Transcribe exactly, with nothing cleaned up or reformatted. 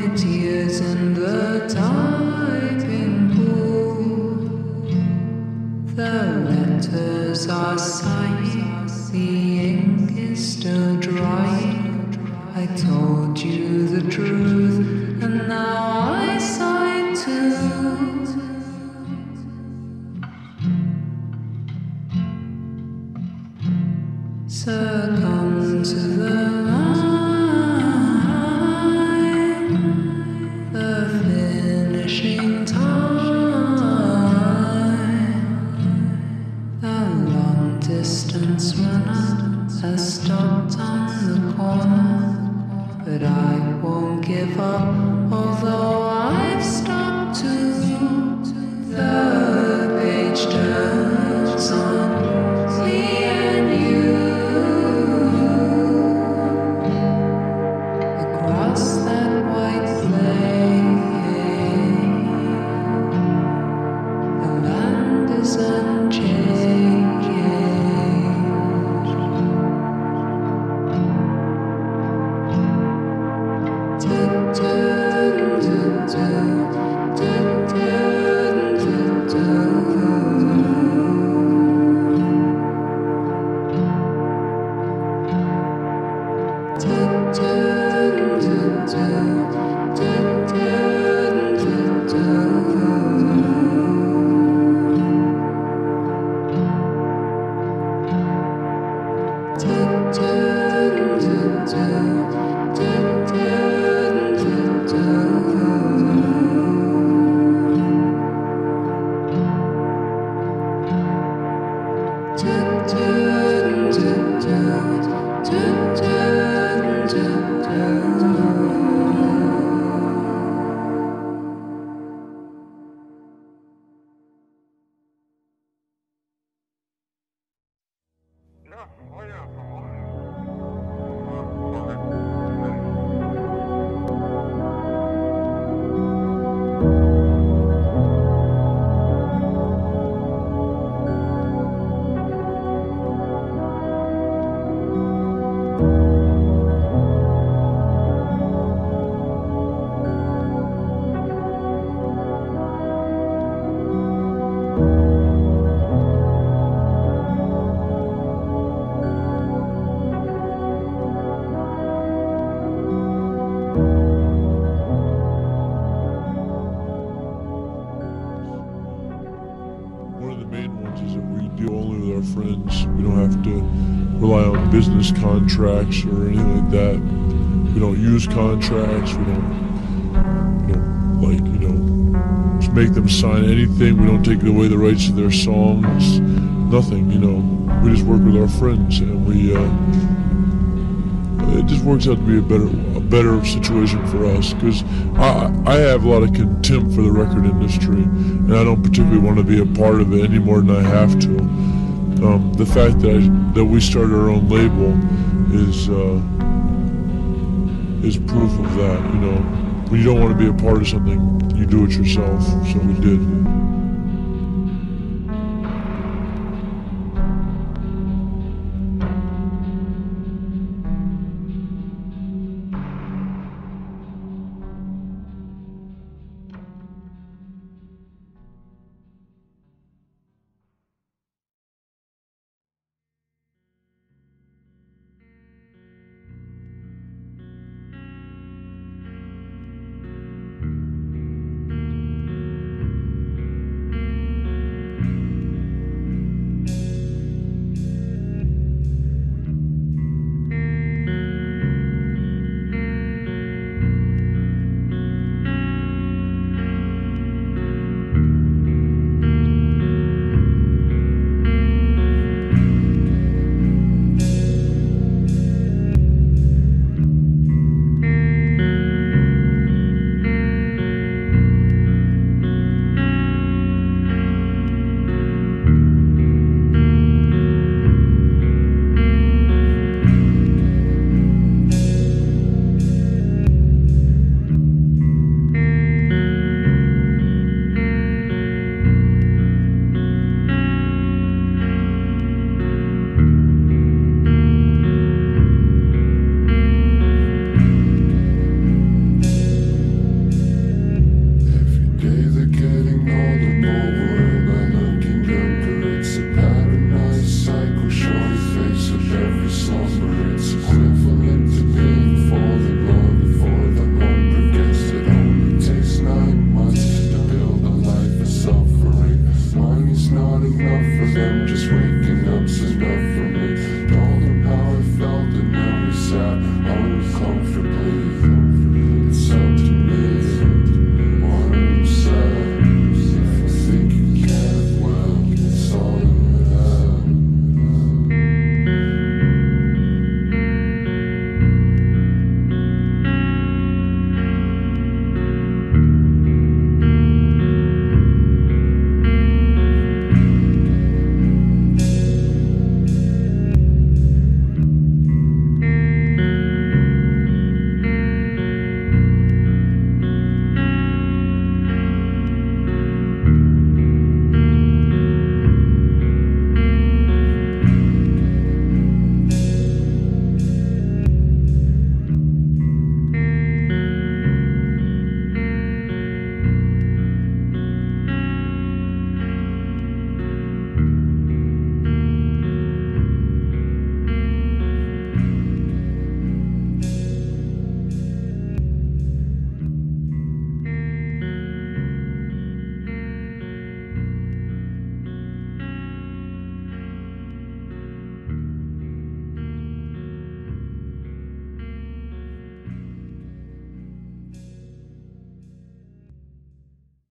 tears in the typing pool. The letters are signed, the ink is still dry. I told you the truth, and now I sigh too. Succumb to the line, the finishing time. The long distance runner has stopped on the corner, but I won't give up, although I've stopped too. The page turns on me and you. Across that white plain, the land is unchanged. Do, do, do, do, do, do, do, do. Do, do, do, do, do, do, do, do. Do, do, do, do, do, do, do, do. Do, do, do, do, do, do, do, do. One of the main ones is that we deal only with our friends. We don't have to rely on business contracts or anything like that. We don't use contracts. We don't, we don't like, you know, just make them sign anything. We don't take away the rights to their songs. Nothing, you know. We just work with our friends, and we, uh, it just works out to be a better, a better situation for us. Because I, I have a lot of contempt for the record industry, and I don't particularly want to be a part of it any more than I have to. Um, the fact that I, that we started our own label is uh, is proof of that. You know, when you don't want to be a part of something, you do it yourself. So we did.